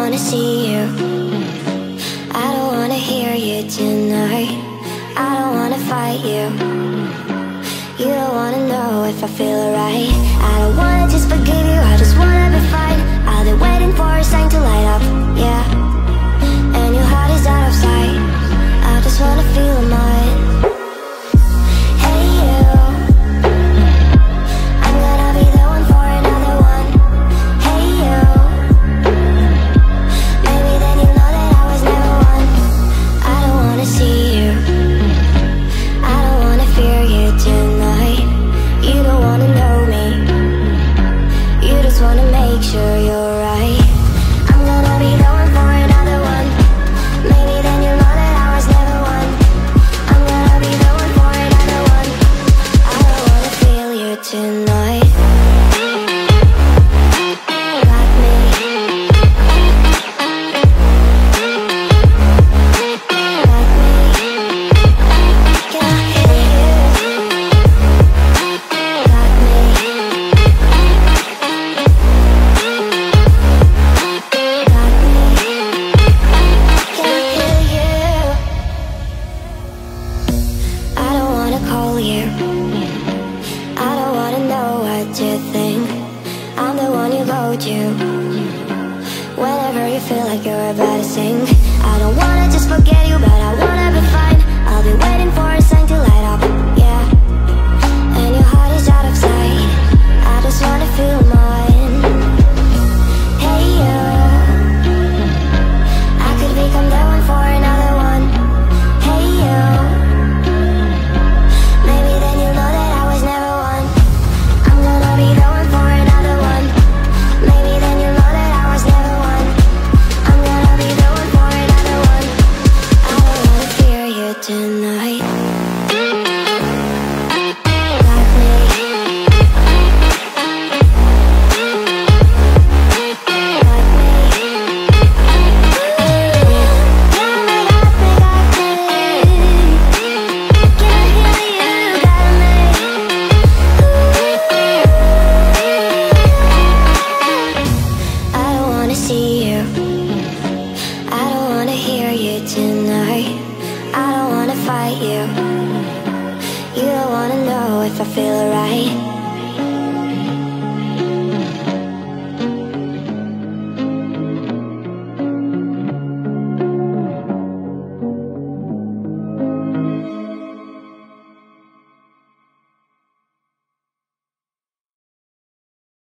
wanna see you, I don't wanna hear you tonight. I don't wanna fight you, you don't wanna know if I feel alright. I don't wanna just forgive you, I just wanna be fine. I've been waiting for a sign to light up, yeah. And your heart is out of sight, I just wanna feel mine. Hey you, I'm gonna be the one for another one. Hey you, maybe then you know that I was never one. I don't wanna see you, I don't wanna fear you tonight. You don't wanna know me, you just wanna make sure you're right. I'm gonna be the one for another one. Maybe then you know that I was never one. I'm gonna be the one for another one. I don't wanna feel you tonight. Got me. Got me. Can I hear you? Got me. Got me. Can I hear you? I don't wanna call you, I don't wanna know what you think. I'm the one you go to whenever you feel like you're about to sink.